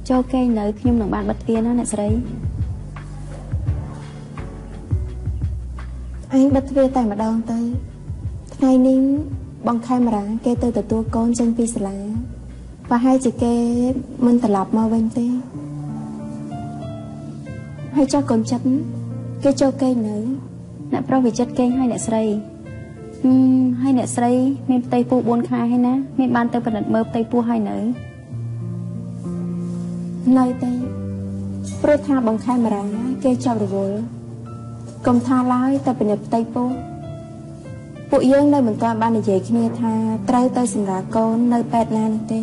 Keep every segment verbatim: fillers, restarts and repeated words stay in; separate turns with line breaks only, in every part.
ចូលគេនៅខ្ញុំនឹងបានបិទទ្វារណាអ្នកស្រីឯងបិទទ្វារតែម្ដងទៅថ្ងៃនេះបងខេមរាគេទៅទទួលកូនចេញពីសាលាប្រហែលជាគេមិនត្រឡប់មកវិញទេហើយចុះកូនចិត្តគេចូលគេនៅអ្នកប្រុសវិចិត្រគេងឲ្យអ្នកស្រីហឹមហើយអ្នកស្រីមានផ្ទៃពោះបួនខែហើយណាមានបានទៅពិនិត្យមើលផ្ទៃពោះហើយនៅនៅទេព្រោះថាបងខេមរាគេចាប់រវល់កុំថាឡើយតែពិនិត្យផ្ទៃពោះពួកយើងនៅមិនទាន់បាននិយាយគ្នាថាត្រូវទៅសម្រាប់កូននៅពេទ្យណានោះទេ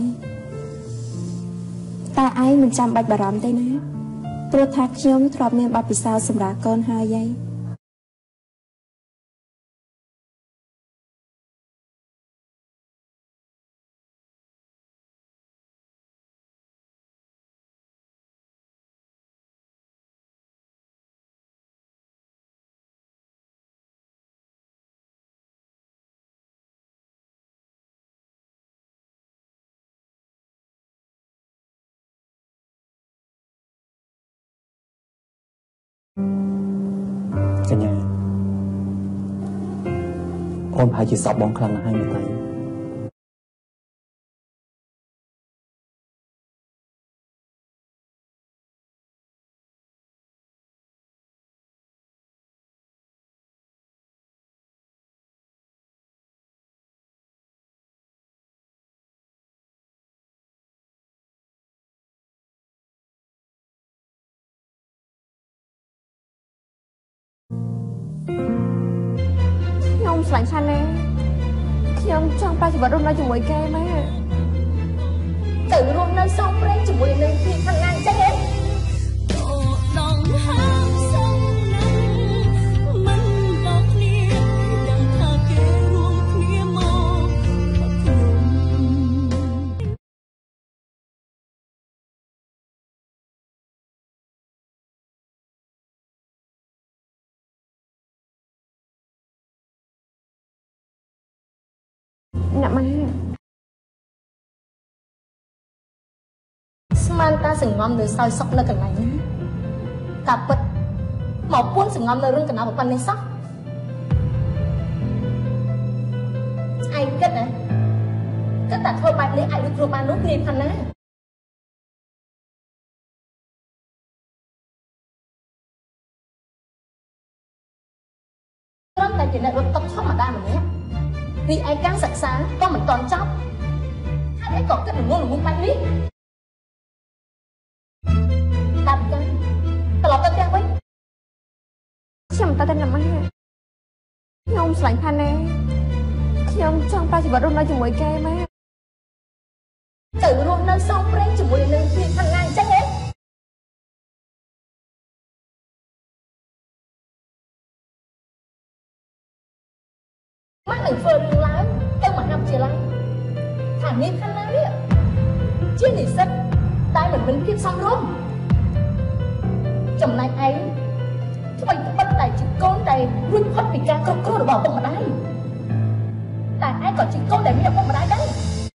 តែឯងមិនចាំបាច់បារម្ភទេណាព្រោះថាខ្ញុំធ្លាប់មានបទពិសោធន៍សម្រាប់កូនហើយឯង
កញ្ញាអូនប្រហែលជាសោកបងខ្លាំងណាស់ហើយមែនទេ
ខ្ញុំស្លាញ់ឆានណាខ្ញុំចង់ប្រើជីវិតរស់នៅជាមួយគេម៉ែទៅរស់នៅសងព្រេងជាមួយនឹងភាពខាងណាចឹងហ៎ដងហាមសងនឹងមិនบอกគ្នាដឹងថាគេរួមគ្នាមកខ្ញុំអ្នកម៉ែស្មានតាសង្ងំនៅសោយសុកនៅកន្លែងណាតាពិតមកពួនសង្ងំនៅរឿងកណ្ដាលប៉ុណ្ណេះសោះឯងគិតណាគិតតែធ្វើបែបនេះអាចរួចគ្រប់បាននោះងាយប៉ុណ្ណាត្រឹមតែជាអ្នករត់តុកធម្មតាម្នាក់រីឯការសិក្សាក៏មិនទាន់ចប់ហេតុអីក៏គិតល្ងងល្ងងបែបនេះតាមកាយត្រឡប់ទៅផ្ទះវិញខ្ញុំមិនទៅតែណាម៉ែខ្ញុំស្លាញ់ផាណែខ្ញុំចង់ប្រើជីវិតរស់នៅជាមួយគេម៉ែទៅរស់នៅសងព្រេងជាមួយនឹងភាពខាងណាអញ្ចឹងហ៎មកនឹងធ្វើរឿងឡើងទៅមហាវិទ្យាល័យថានាងខាងណានេះជានិស្សិតតែមិនមានភាពសមរម្យចំណែកឯងថ្មីត្បិតតែជាកូនដែលរួចផុតពីការគ្រប់គ្រងរបស់ឪពុកម្ដាយតែឯងក៏ជាកូនដែលមានឪពុកម្ដាយដែរ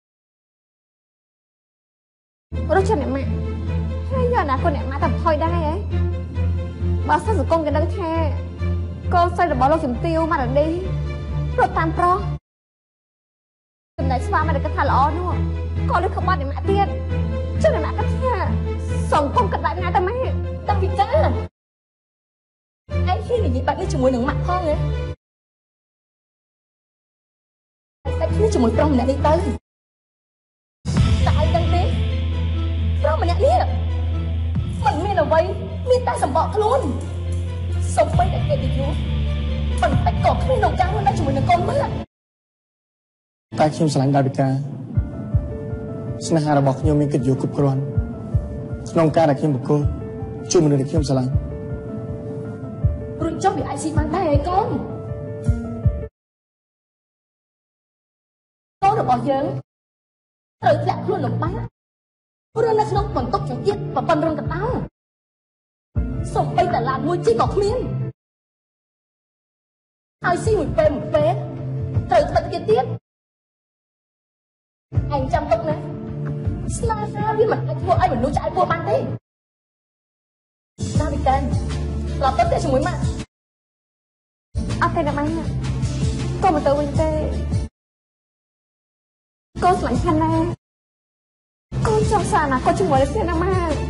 រត់ចិត្តអ្នកម៉ាក់ហើយយកអនាគតអ្នកម៉ាក់ទៅថយដែរហ៎បើសិនសង្គមគេដឹងថាកូនស្រីរបស់លោកជំទាវម៉ារ៉ាឌីរត់តាមប្រុសចំណែកស្វាមីដែលគាត់ថាល្អនោះក៏លើក្បត់អ្នកម៉ាក់ទៀតចុះអ្នកម៉ាក់គាត់ថាសង្គមគាត់ដាក់ណាទៅម៉ែតាំងពីចាឯងហ៊ាននិយាយបែបនេះជាមួយនឹងម៉ាក់ផងហ៎តែគ្នាជាមួយប្រុសម្នាក់នេះទៅតែឯងដឹងទេប្រុសម្នាក់នេះមិនមានអ្វីមានតែសម្បកខ្លួនសុំបីតែគេទៅយូរប៉ុន្តែក៏គ្មានក្នុងការរស់នៅជាមួយនឹងកូនមើល
តែខ្ញុំស្រឡាញ់ដាវីកាស្នេហារបស់ខ្ញុំមានកិត្តិយសគ្រប់គ្រាន់ក្នុងការដែលខ្ញុំបកគោជួបមនុស្សដែលខ្ញុំស្រឡាញ់
រួចចុះវាអាចស៊ីបានដែរឯងកូនកូនរបស់យើងត្រូវធ្លាក់ខ្លួនលំបាករស់នៅក្នុងបន្ទប់ចង្អៀតប្រព័ន្ធរឹងកណ្ដោសូម្បីតែឡានមួយជីក៏គ្មានឲ្យស៊ីមួយពេលមួយពេលត្រូវធ្វើទៀតទៀតឯងចាំទុកណាស្នេហាវាមិនអាចធ្វើឲ្យមនុស្សឆ្អែតពោះបានទេណាវិកាត្រឡប់ទៅផ្ទះជាមួយម៉ាក់អត់ទេណាម៉ាក់កុំទៅវិញទេកូនស្រឡាញ់ខានណាកូនចង់សារណាគាត់ជាមួយគ្នាណាម៉ាក់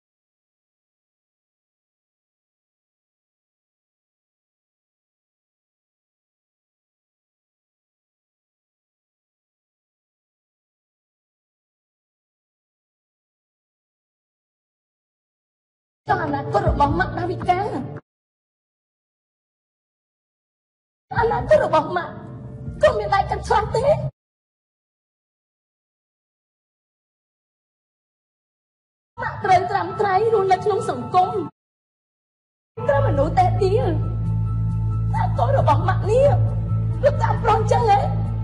ចង់អនាគតរបស់ម៉ាក់ដាវីកាអនាគតរបស់ម៉ាក់ក៏មានដៃកាន់ឆ្លាស់ទេម៉ាក់ត្រូវត្រាំត្រៃរស់នៅក្នុងសង្គមត្រូវមនុស្សតែទៀតតែកូនរបស់ម៉ាក់នេះវាតាមប្រុសចឹងហ៎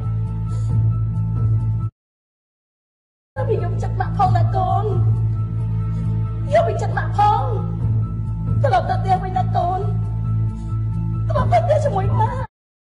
តែវាយកចិត្តម៉ាក់ផងណាកូនយកពីចិត្តម៉ាក់ផងត្រឡប់ទៅផ្ទះវិញណាកូនត្រឡប់ទៅផ្ទះជាមួយម៉ាក់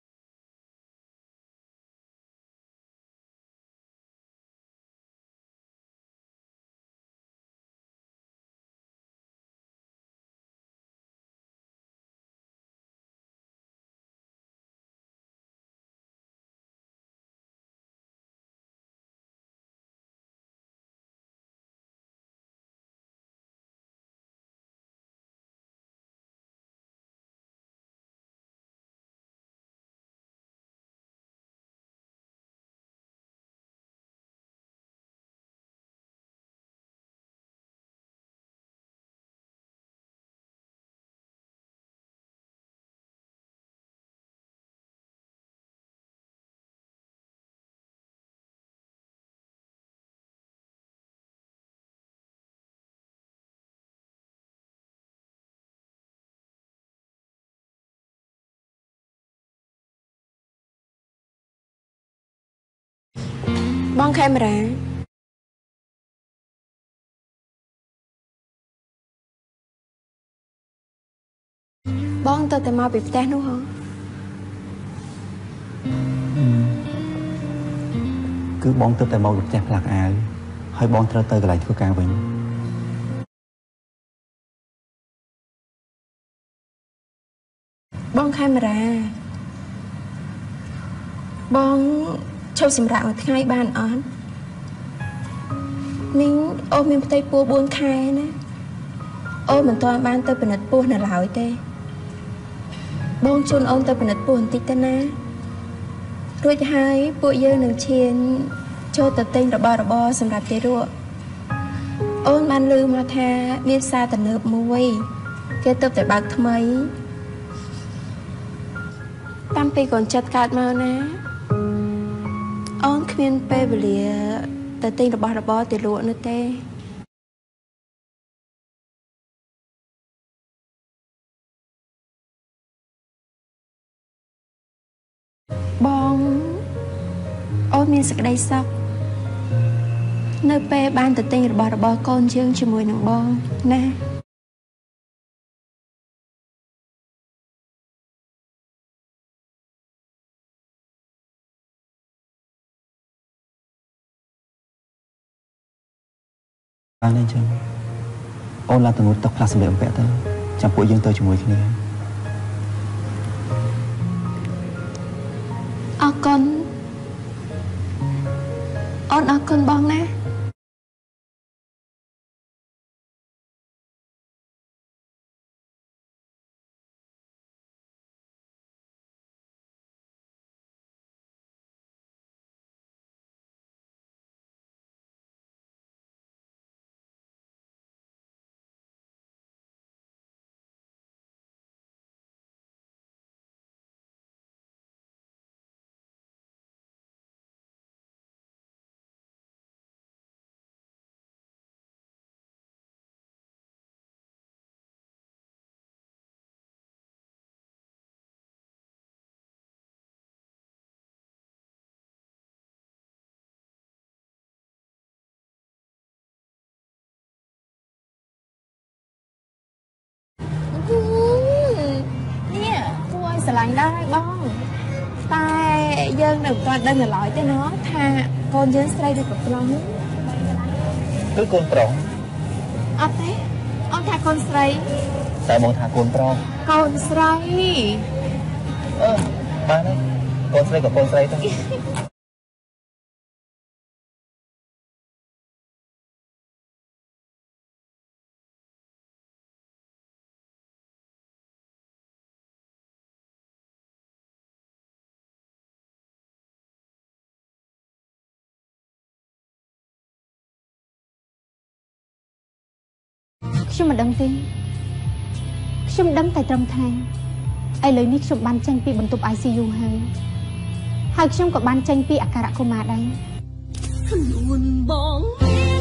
បងខេមរាបងទៅតែមកពីផ្ទះនោះហ៎
គឺបងទៅតែមកពីផ្ទះផ្លាកអាវហើយបងត្រូវទៅកន្លែងធ្វើការវិញ
បងខេមរាបងឈប់សម្រាកមួយថ្ងៃបានអត់មីងអូនមានផ្ទៃពោះបួនខែណាអូនមិនទាន់បានទៅពិនិត្យពោះនៅឡើយទេបងជូនអូនទៅពិនិត្យពោះបន្តិចទៅណារួចហើយពួកយើងនឹងឈានចូលទៅទិញរបស់របរសម្រាប់ទារកអូនបានឮមកថាមានផ្សារទំនើបមួយគេទើបតែបើកថ្មីតាំងពីកូនចិត្តកើតមកណាអូនគ្មានពេលវេលាទៅទិញរបស់របរទៅលក់នោះទេបងអូនមានសេចក្តីសុខនៅពេលបានទៅទិញរបស់របរកូនយើងជាមួយនឹងបងណា
បានអញ្ចឹងអូនឡើងទៅងូតទឹកផ្លាស់សម្លៀកបំពាក់ទៅចាំពួកយើងទៅជាមួយគ្នា
អរគុណអូនអរគុណបងណានេះគួរឲ្យស្រឡាញ់ដែរបងតែយើងនៅមិនទាន់ដឹងឡើយទេណោះថាកូនយើងស្រីឬក៏ប្រុស
គឺកូនប្រុស
អត់ទេអូនថាកូនស្រី
តែមកថាកូនប្រុស
កូនស្រី
អឺបានហើយកូនស្រីក៏កូនស្រីទៅ
ខ្ញុំមិនដឹងទេខ្ញុំដឹងតែត្រឹមថាឥឡូវនេះខ្ញុំបានចេញពីបន្ទប់ ไอ ซี ยู ហើយហើយខ្ញុំក៏បានចេញពីអាការៈកុមារដែរខ្លួនបង